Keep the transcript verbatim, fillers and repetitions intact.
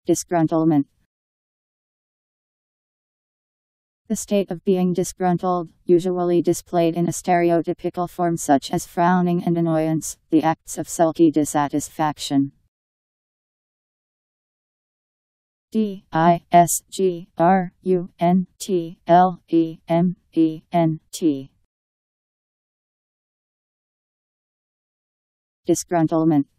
Disgruntlement. The state of being disgruntled, usually displayed in a stereotypical form such as frowning and annoyance, the acts of sulky dissatisfaction. D I S G R U N T L E M E N T. Disgruntlement.